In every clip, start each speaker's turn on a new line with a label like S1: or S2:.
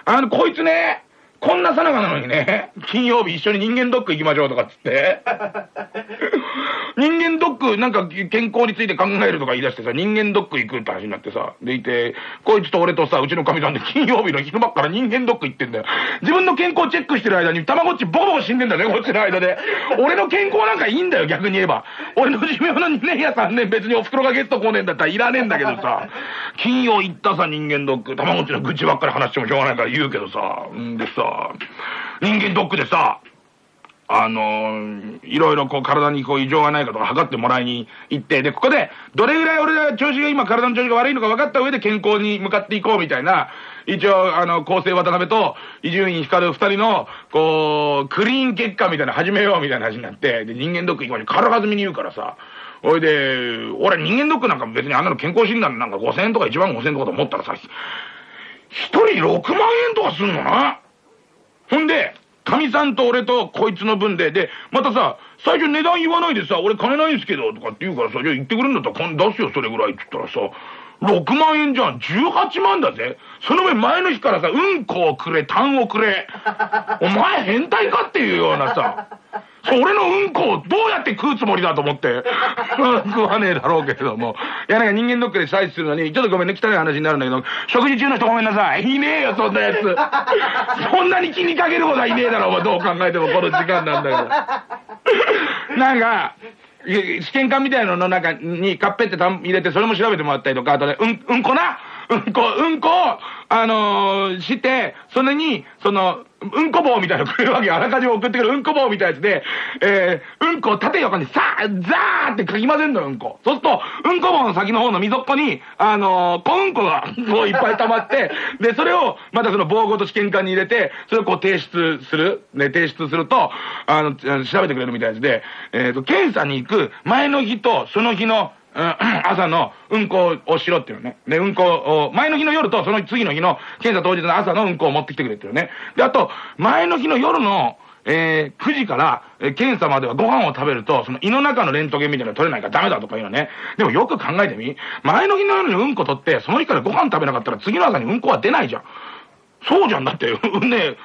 S1: こいつね、こんなさなかなのにね、金曜日一緒に人間ドック行きましょうとかっつって。人間ドックなんか健康について考えるとか言い出してさ、人間ドック行くって話になってさ、でいて、こいつと俺とさ、うちのかみさんで金曜日の昼間っから人間ドック行ってんだよ。自分の健康チェックしてる間にたまごっちボコボコ死んでんだね、こっちの間で。俺の健康なんかいいんだよ、逆に言えば。俺の寿命の2年や3年別にお袋がゲスト来ねえんだったらいらねえんだけどさ、金曜行ったさ、人間ドック、たまごっちの愚痴ばっかり話してもしょうがないから言うけどさ、でさ、人間ドックでさ、いろいろこう体にこう異常がないかとか測ってもらいに行って、で、ここでどれぐらい俺が調子が今体の調子が悪いのか分かった上で健康に向かっていこうみたいな、一応厚生渡辺と伊集院光二人のこう、クリーン結果みたいな始めようみたいな話になって、で、人間ドック行く前に軽はずみに言うからさ、おいで、俺人間ドックなんか別にあんなの健康診断なんか5000円とか1万5000円とかと思ったらさ、一人6万円とかすんのな。ほんで、かみさんと俺とこいつの分で、またさ、最初値段言わないでさ、俺金ないんすけど、とかって言うからさ、じゃあ言ってくれるんだったら金出すよ、それぐらいって言ったらさ、6万円じゃん、18万だぜ。その上前の日からさ、うんこをくれ、痰をくれ。お前変態かっていうようなさ、俺のうんこをどうやって食うつもりだと思って。食わねえだろうけれども。いや、なんか人間ドックで採取するのに、ちょっとごめんね、汚い話になるんだけど、食事中の人ごめんなさい。いねえよ、そんなやつ。そんなに気にかけるほどはいねえだろ、お前どう考えてもこの時間なんだから。なんか、試験管みたいなのの中にカッペって入れて、それも調べてもらったりとか、あとね、うんこを、して、それに、うんこ棒みたいなのくれるわけよ。あらかじめ送ってくるうんこ棒みたいなやつで、うんこを縦横にザーってかき混ぜんのよ、うんこ。そうすると、うんこ棒の先の方の溝っこに、小うんこが、こういっぱい溜まって、で、それを、またその棒ごと試験管に入れて、それをこう提出すると、調べてくれるみたいですで、検査に行く前の日とその日の、朝のうんこをしろっていうのね。で、うんこを、前の日の夜とその次の日の検査当日の朝のうんこを持ってきてくれっていうね。で、あと、前の日の夜の、9時から、検査まではご飯を食べると、その胃の中のレントゲンみたいなの取れないからダメだとかいうのね。でもよく考えてみ。前の日の夜にうんこ取って、その日からご飯食べなかったら次の朝にうんこは出ないじゃん。そうじゃん。だって、ね、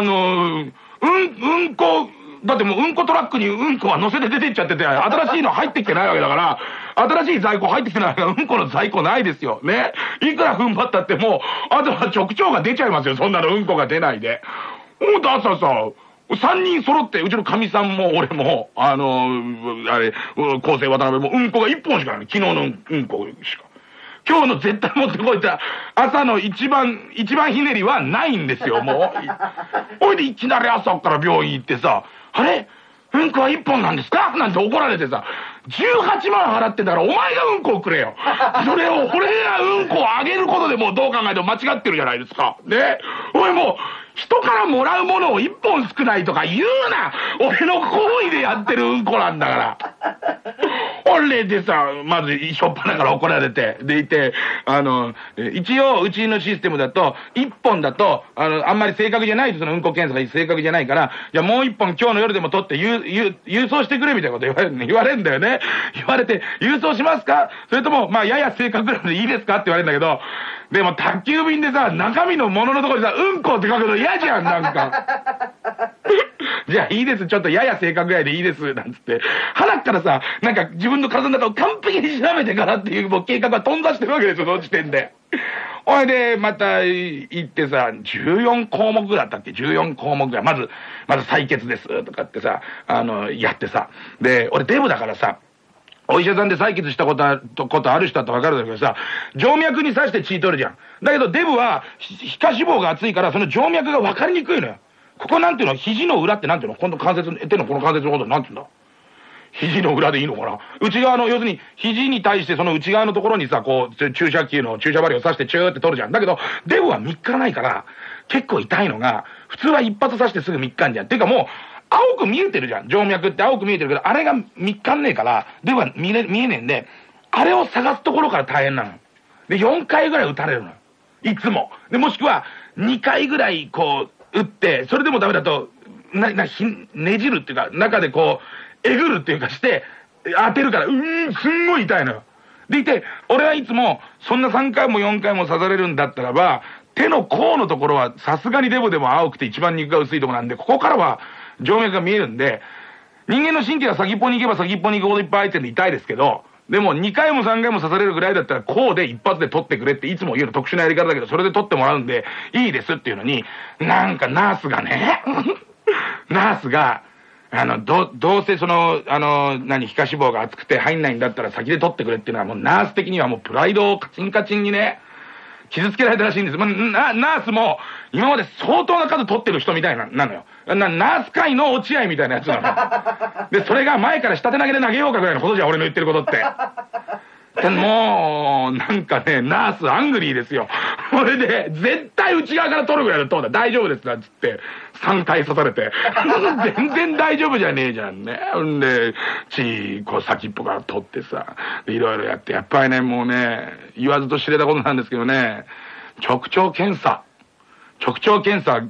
S1: うんこ、だってもううんこトラックにうんこは乗せて出てっちゃってて、新しいの入ってきてないわけだから、新しい在庫入ってきてないから、うんこの在庫ないですよ。ね。いくら踏ん張ったってもう、あとは直腸が出ちゃいますよ。そんなのうんこが出ないで。ほんと朝さ、3人揃って、うちのかみさんも俺も、厚生渡辺もうんこが1本しかない。昨日のうんこしか。今日の絶対持ってこいった朝の一番ひねりはないんですよ、もう。ほいでいきなり朝から病院行ってさ、あれうんこは1本なんですかなんて怒られてさ、18万払ってたらお前がうんこをくれよ。それを俺がうんこをあげることでもうどう考えても間違ってるじゃないですか。ね。おいもう、人からもらうものを1本少ないとか言うな。俺の行為でやってるうんこなんだから。俺でさ、まず、しょっぱなから怒られて、でいて、一応、うちのシステムだと、1本だと、あんまり正確じゃないと、そのうんこ検査が正確じゃないから、じゃあもう1本今日の夜でも取って郵送してくれみたいなこと言われるんだよね。言われて、郵送しますかそれとも、まあ、やや正確なのでいいですかって言われるんだけど、でも宅急便でさ、中身のもののところにさ、うんこって書くの嫌じゃん、なんか。じゃあいいです、ちょっとやや正確ぐらいでいいです、なんつって。鼻からさ、なんか自分の体の中を完璧に調べてからっていうもう計画が頓挫してるわけですよ、その時点で。おいで、また行ってさ、14項目だったっけ ?14 項目ぐらい。まず採血です、とかってさ、やってさ。で、俺デブだからさ、お医者さんで採血したことある人だと分かるんだけどさ、静脈に刺して血取るじゃん。だけどデブは皮下脂肪が厚いからその静脈が分かりにくいのよ。ここなんていうの、肘の裏ってなんていうの、今度手のこの関節のことなんていうんだ。肘の裏でいいのかな。内側の、要するに肘に対してその内側のところにさ、こう注射針を刺してチューって取るじゃん。だけどデブは3日ないから結構痛いのが、普通は一発刺してすぐ3日んじゃん。っていうかもう青く見えてるじゃん。静脈って青く見えてるけど、あれが3日んねえから、デブは見えねえんで、あれを探すところから大変なの。で、4回ぐらい打たれるのよ。いつも。で、もしくは2回ぐらいこう打って、それでもダメだと、ねじるっていうか、中でこう、えぐるっていうかして、当てるから、すんごい痛いのよ。でいて、俺はいつも、そんな3回も4回も刺されるんだったらば、 手の甲のところはさすがにデブでも青くて一番肉が薄いところなんで、ここからは静脈が見えるんで、人間の神経は先っぽに行けば先っぽに行くほどいっぱい入ってるんで痛いですけど、でも2回も3回も刺されるぐらいだったらこうで一発で取ってくれっていつも言うの特殊なやり方だけど、それで取ってもらうんでいいですっていうのに、なんかナースがねナースがどうせその皮下脂肪が厚くて入んないんだったら先で取ってくれっていうのはもうナース的にはもうプライドをカチンカチンにね傷つけられたらしいんです。ナースも今まで相当な数取ってる人みたいなのよ。ナース界の落合みたいなやつなの。で、それが前から下手投げで投げようかぐらいのことじゃん、俺の言ってることって。もう、なんかね、ナースアングリーですよ。それで、絶対内側から取るぐらいのトーンだ。大丈夫ですなんつって、3回刺されて。全然大丈夫じゃねえじゃんね。んで、こう先っぽから取ってさ、いろいろやって、やっぱりね、もうね、言わずと知れたことなんですけどね、直腸検査って、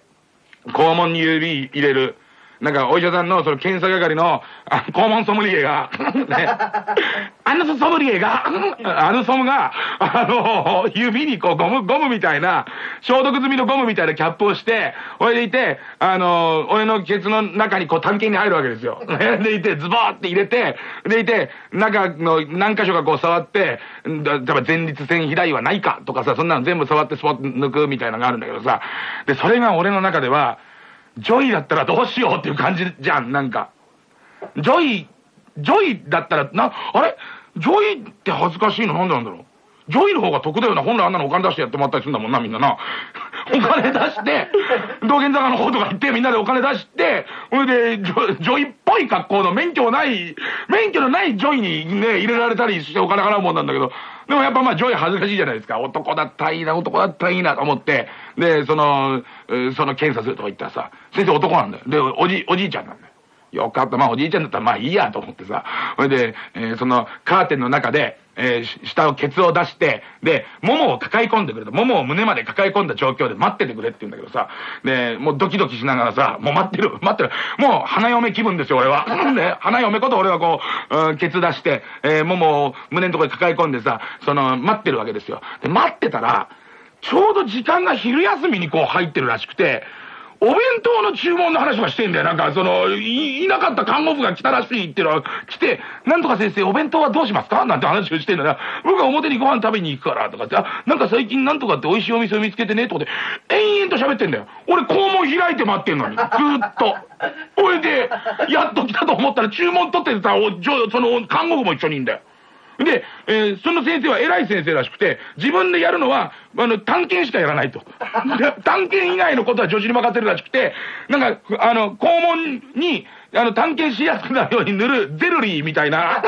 S1: 肛門に指入れる。なんか、お医者さんの、その検査係の、肛門ソムリエが、ね、ソムリエが、ソムが、指にこう、ゴムみたいな、消毒済みのゴムみたいなキャップをして、それでいて、俺のケツの中にこう、探検に入るわけですよ。でいて、ズボーって入れて、でいて、中の何箇所かこう触って、例えば前立腺肥大はないかとかさ、そんなの全部触ってスポッと抜くみたいなのがあるんだけどさ、で、それが俺の中では、ジョイだったらどうしようっていう感じじゃん、なんか。ジョイだったら、あれジョイって恥ずかしいのなんでなんだろう。ジョイの方が得だよな。本来あんなのお金出してやってもらったりするんだもんな、みんなな。お金出して、道玄坂の方とか行って、みんなでお金出して、それで、ジョイっぽい格好の免許のないジョイにね、入れられたりしてお金払うもんなんだけど、でもやっぱジョイ恥ずかしいじゃないですか。男だったらいいなと思って、で、その検査するとか言ったらさ、先生男なんだよ。で、おじいちゃんなんだよ。よかった。おじいちゃんだったらいいやと思ってさ。それで、そのカーテンの中で、下をケツを出して、で、ももを抱え込んでくれと。ももを胸まで抱え込んだ状況で待っててくれって言うんだけどさ。で、もうドキドキしながらさ、もう待ってる。もう花嫁気分ですよ、俺は。で、花嫁こと俺はこう、ケツ出して、ももを胸のところに抱え込んでさ、待ってるわけですよ。で、待ってたら、ちょうど時間が昼休みにこう入ってるらしくて、お弁当の注文の話はしてんだよ。なんか、いなかった看護婦が来たらしいっていうのは来て、なんとか先生、お弁当はどうしますかなんて話をしてんだよ。僕は表にご飯食べに行くからとかって、なんか最近なんとかって美味しいお店を見つけてね、とかで、延々と喋ってんだよ。俺、肛門開いて待ってんのに。ずーっと。それで、やっと来たと思ったら注文取ってさ、その看護婦も一緒にいんだよ。で、その先生は偉い先生らしくて、自分でやるのは、探検しかやらないと。探検以外のことは助手に任せるらしくて、なんか、肛門に、探検しやすくなるように塗るゼルリーみたいな。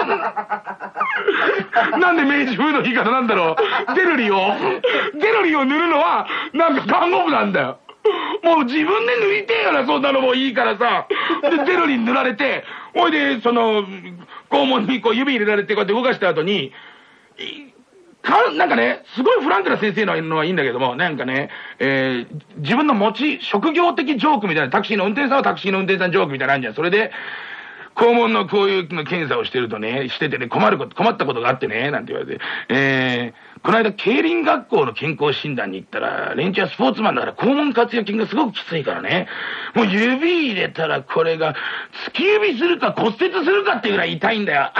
S1: なんで明治風の言い方なんだろう。ゼルリーを塗るのは、なんか看護婦なんだよ。もう自分で塗りてえよな、そんなのもいいからさ。で、ゼルリーに塗られて、ほいで、肛門にこう指入れられてこうやって動かした後に、なんかね、すごいフランクな先生のはいいんだけども、なんかね、自分の職業的ジョークみたいな、タクシーの運転手さんはタクシーの運転手さんジョークみたいなのあるんじゃん。それで、肛門のこういうの検査をしてて困ったことがあってね、なんて言われて、この間、競輪学校の健康診断に行ったら、連中はスポーツマンだから肛門活躍筋がすごくきついからね、もう指入れたらこれが、突き指するか骨折するかってぐらい痛いんだよ。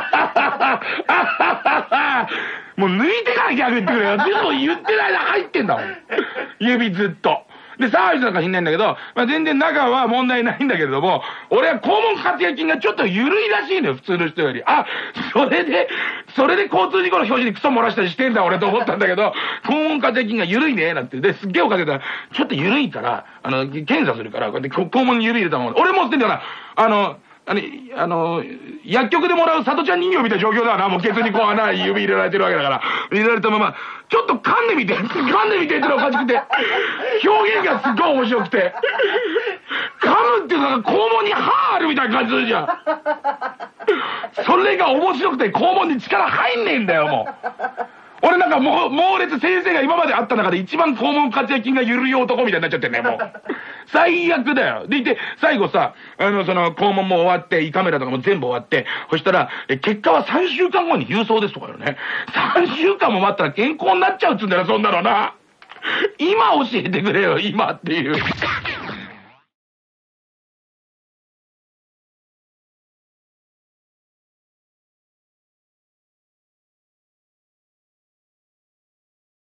S1: もう抜いてから逆言ってくれよ。ずっと言ってない間入ってんだもん。指ずっと。で、騒いでたか知んないんだけど、全然中は問題ないんだけれども、俺は肛門活躍筋がちょっと緩いらしいのよ、普通の人より。それで交通事故の表示にクソ漏らしたりしてんだ、俺と思ったんだけど、肛門活躍筋が緩いね、なんて。で、すっげえおかけたら、ちょっと緩いから、検査するから、こうやって肛門に指入れたもん。俺もってんだから、薬局でもらう里ちゃん人形みたいな状況だわな。もうケツにこう指入れられてるわけだから。入れられたまま、ちょっと噛んでみてってのがおかしくて。表現がすっごい面白くて。噛むっていうのが肛門に歯あるみたいな感じするじゃん。それが面白くて肛門に力入んねえんだよ、もう。俺なんか猛烈先生が今まで会った中で一番肛門活躍筋が緩い男みたいになっちゃってんね、もう。最悪だよ。でいて、最後さ、肛門も終わって、胃カメラとかも全部終わって、そしたら、結果は3週間後に郵送ですとかよね。3週間も待ったら健康になっちゃうっつうんだよ、そんなのな。 今教えてくれよ、今っていう。